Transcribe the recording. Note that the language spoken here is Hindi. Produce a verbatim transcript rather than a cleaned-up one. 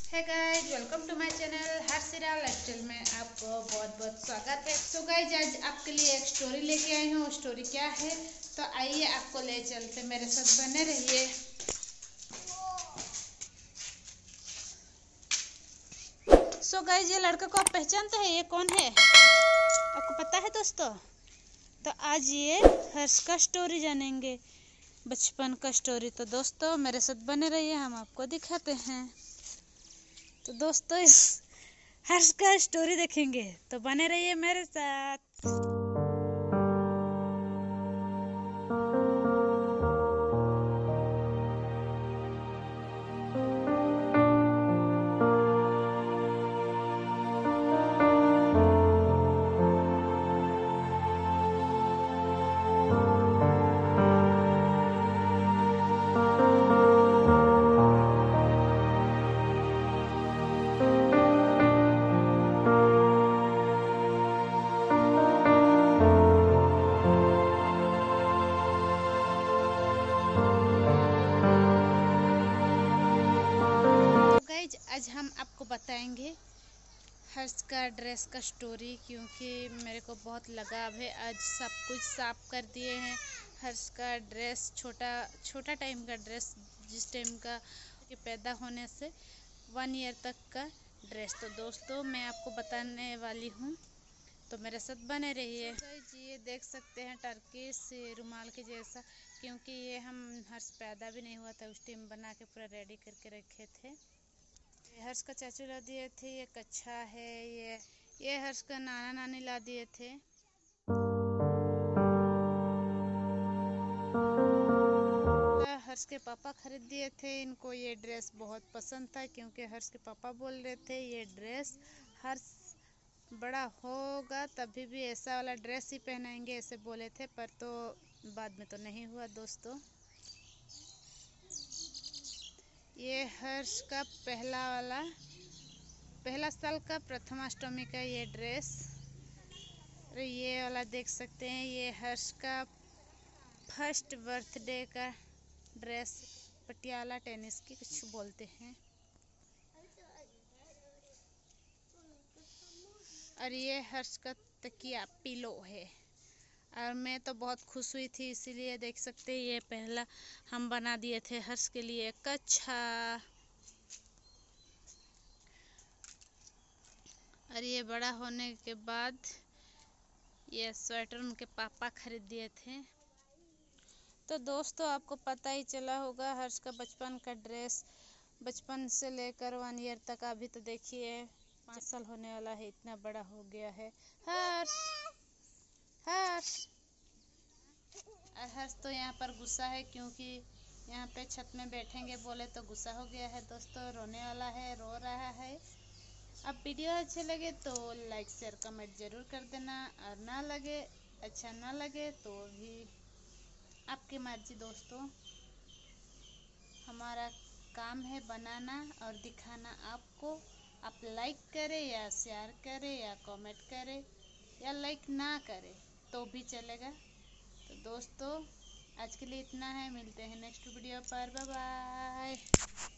है guys, welcome to my channel Harshira lifestyle में आपको बहुत बहुत स्वागत है। सो गाइज, आज आपके लिए एक स्टोरी लेके आई हूँ। स्टोरी क्या है तो आइए आपको ले चलते, मेरे साथ बने रहिए। सो गाइज, ये लड़का को आप पहचानते हैं? ये कौन है आपको पता है दोस्तों? तो आज ये हर्ष का स्टोरी जानेंगे, बचपन का स्टोरी। तो दोस्तों मेरे साथ बने रहिए, हम आपको दिखाते हैं। तो दोस्तों इस हर्ष का स्टोरी देखेंगे तो बने रहिए मेरे साथ। आज हम आपको बताएंगे हर्ष का ड्रेस का स्टोरी, क्योंकि मेरे को बहुत लगाव है। आज सब कुछ साफ कर दिए हैं। हर्ष का ड्रेस, छोटा छोटा टाइम का ड्रेस, जिस टाइम का कि पैदा होने से वन ईयर तक का ड्रेस। तो दोस्तों मैं आपको बताने वाली हूँ, तो मेरे साथ बने रहिए। जी ये देख सकते हैं टर्की से रुमाल के जैसा, क्योंकि ये हम हर्ष पैदा भी नहीं हुआ था उस टाइम बना के पूरा रेडी करके रखे थे। हर्ष का चाचू ला दिए थे। ये कच्छा है, ये ये हर्ष का नाना नानी ला दिए थे। हर्ष के पापा खरीद दिए थे इनको। ये ड्रेस बहुत पसंद था, क्योंकि हर्ष के पापा बोल रहे थे ये ड्रेस हर्ष बड़ा होगा तभी भी ऐसा वाला ड्रेस ही पहनाएंगे, ऐसे बोले थे। पर तो बाद में तो नहीं हुआ दोस्तों। ये हर्ष का पहला वाला पहला साल का प्रथमाष्टमी का ये ड्रेस। और ये वाला देख सकते हैं, ये हर्ष का फर्स्ट बर्थडे का ड्रेस, पटियाला टेनिस की कुछ बोलते हैं। और ये हर्ष का तकिया पिलो है। और मैं तो बहुत खुश हुई थी, इसीलिए देख सकते हैं ये पहला हम बना दिए थे हर्ष के लिए कच्छा। और ये बड़ा होने के बाद ये स्वेटर उनके पापा खरीद दिए थे। तो दोस्तों आपको पता ही चला होगा हर्ष का बचपन का ड्रेस, बचपन से लेकर वन ईयर तक। अभी तो देखिए पाँच साल होने वाला है, इतना बड़ा हो गया है हर्ष। हर्ष हर्ष तो यहाँ पर गुस्सा है, क्योंकि यहाँ पे छत में बैठेंगे बोले तो गुस्सा हो गया है दोस्तों, रोने वाला है, रो रहा है। अब वीडियो अच्छे लगे तो लाइक शेयर कमेंट जरूर कर देना, और ना लगे अच्छा ना लगे तो भी आपकी मर्जी दोस्तों। हमारा काम है बनाना और दिखाना आपको। आप लाइक करें या शेयर करें या कमेंट करें या लाइक ना करें तो भी चलेगा। तो दोस्तों आज के लिए इतना है, मिलते हैं नेक्स्ट वीडियो पर। Bye bye.